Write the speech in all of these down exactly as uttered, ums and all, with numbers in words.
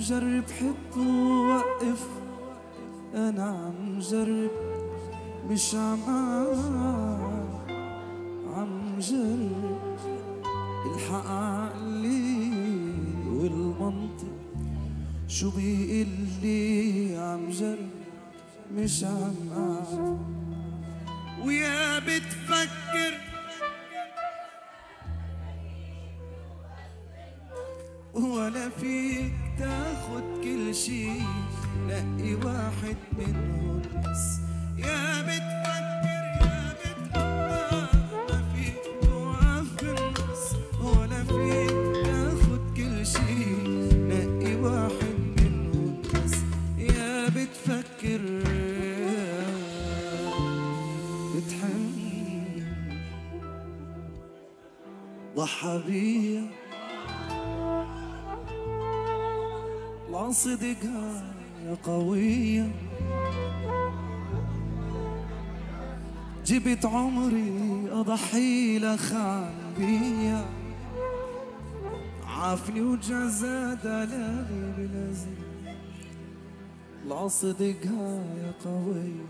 جرب حط ووقف، أنا عم جرب مش عم عم جرب الحق عقلي والمنطق شو بيقلي، عم جرب مش عم أعرف. ويا بتفكر ولا فيك تاخد كل شي، نقي واحد منهم بس. يا بتفكر يا بتفكر ما فيك توقف بالنص، ولا فيك تاخد كل شي، نقي واحد منهم بس. يا بتفكر بتحن ضحى بيا لا صدقها يا قوية، جبت عمري أضحي لخان بيا، عافني وجزا دلالي بلازم لا صدقها يا قوية،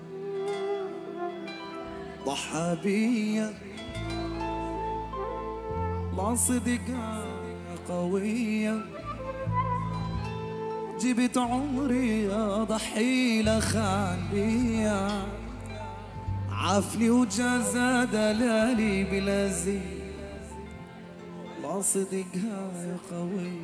ضحى بيا لا صدقها يا قوية، جبت عمري أضحي لخان بيا، عافني وجازا دلالي بلازم لا صدقها يا قوي.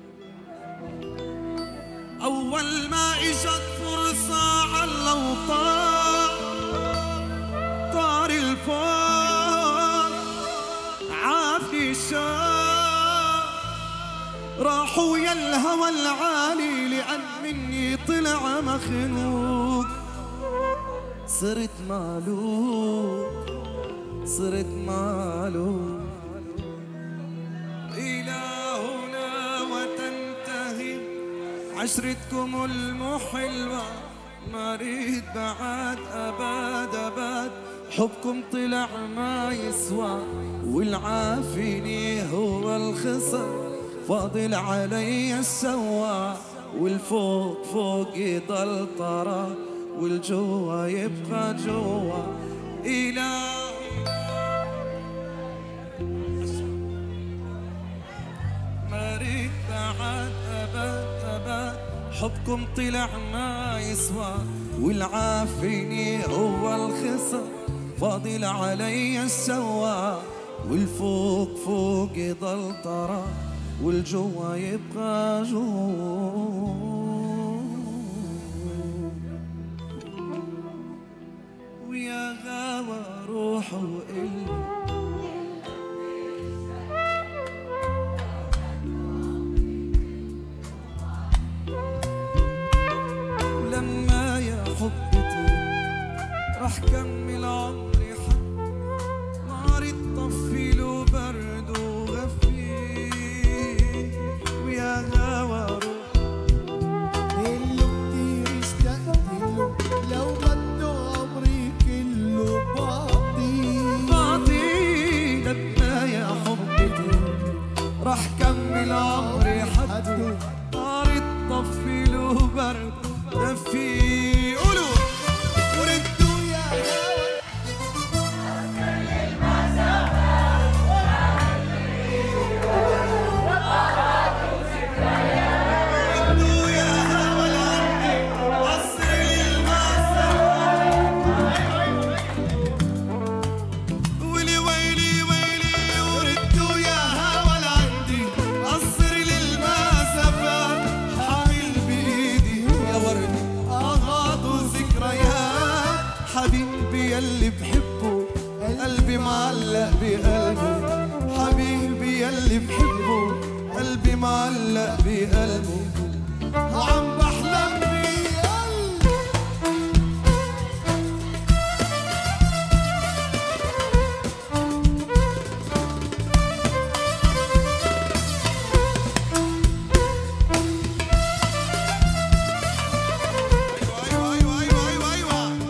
أول ما إجت فرصة على الأوطان طار الفار، عافني الشام راحوا يا الهوى العالي، لأن مني طلع مخنوق، صرت مالوك صرت مالوك. إلى هنا وتنتهي عشرتكم المحلوة، ما ريد بعد أباد أباد، حبكم طلع ما يسوى، والعافيني هو الخسر، فاضل علي السوا، والفوق فوق يضل طرى، والجوا يبقى جوا. إلى ما ريد بعد أبد أبد، حبكم طلع ما يسوى، والعافيني هو الخسر، فاضل علي السوا، والفوق فوق يضل طرى، والجوا يبقى جوا. ويا غاوى روح وقلبي ولما يا حبتي راح كمل عمري حد، نار تطفي له برد وغفي. ويا غاوى روح اللي كتير اشتقت له، لو بده عمري كله بعطي بعطي. لما يا حبتي راح كمل عمري حد، نار تطفي له برد دفي. قولوا وردوا يا هوا ردوا يا هوا العمري قصر المسافات. ويلي ويلي ويلي وردوا يا هوا العندي قصر للمسافات، حامل بإيدي يا وردي أغاض وذكريات، حبيبي يلي بحبه قلبي معلق بقلبه، حبيبي يلي بحبه قلبي معلق بقلبه، وعم بحلم بقلبي. أيوة أيوة أيوة أيوة أيوة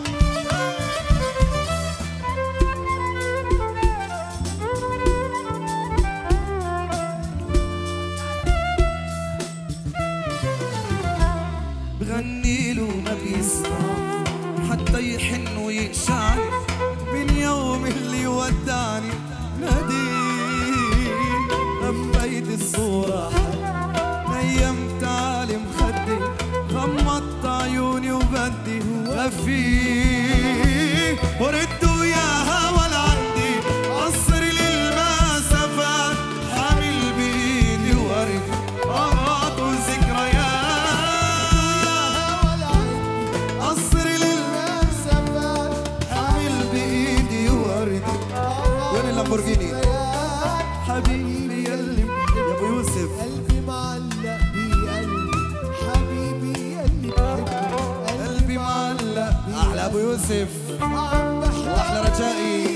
حتى يحن وينشاني من يوم اللي وداني نديم لبيت الصورة نيمت على مخدي غمضت عيوني وبدي غفيه وردت وياها ولا عندي قصر للمسافات حامل بإيدي ورد آهات وذكريات قصر للمسافات حامل بإيدي ورد وين اللامبورجيني حبيبي يلي يا ابو يوسف قلبي معلق بقلبي حبيبي يلي بحبه قلبي معلق احلى ابو يوسف عم بحلم واحلى رجائي